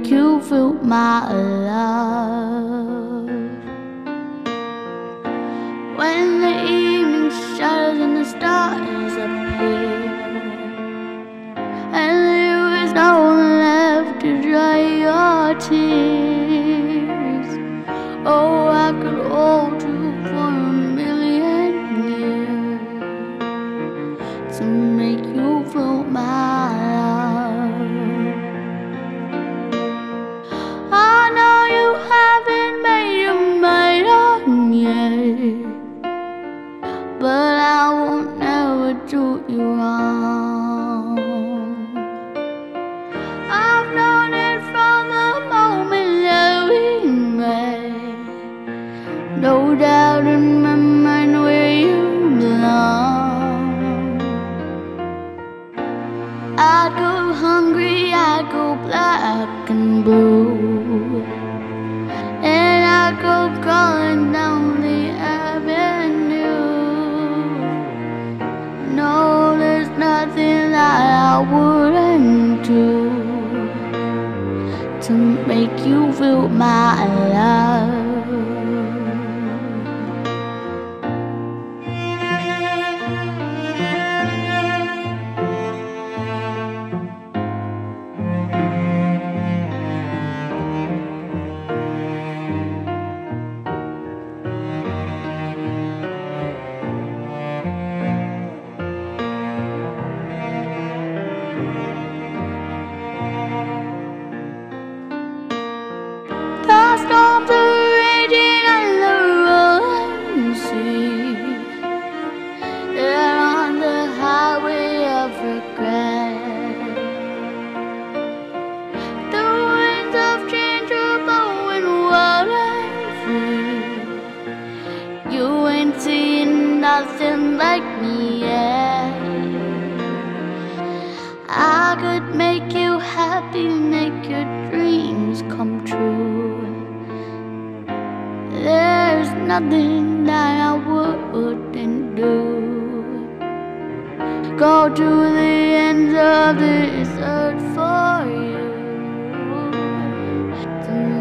make you feel my love. When the evening shadows and the stars appear, and there is no one left to dry your tears, oh, I could hold you for a million years to make you feel my love. I know you haven't made your mind up yet, but I won't never do you wrong. I've known it from the moment that we met. No doubt in my mind where you belong. I'd go hungry, I'd go black and blue, and I'd go crawling down the avenue. No, there's nothing that I wouldn't do to make you feel my love. The storms are raging on the rolling sea. They're on the highway of regret. The winds of change are blowing wild and free. You ain't seen nothing like me yet. I could make you happy, make your dreams come true. There's nothing that I wouldn't do. Go to the ends of this earth for you to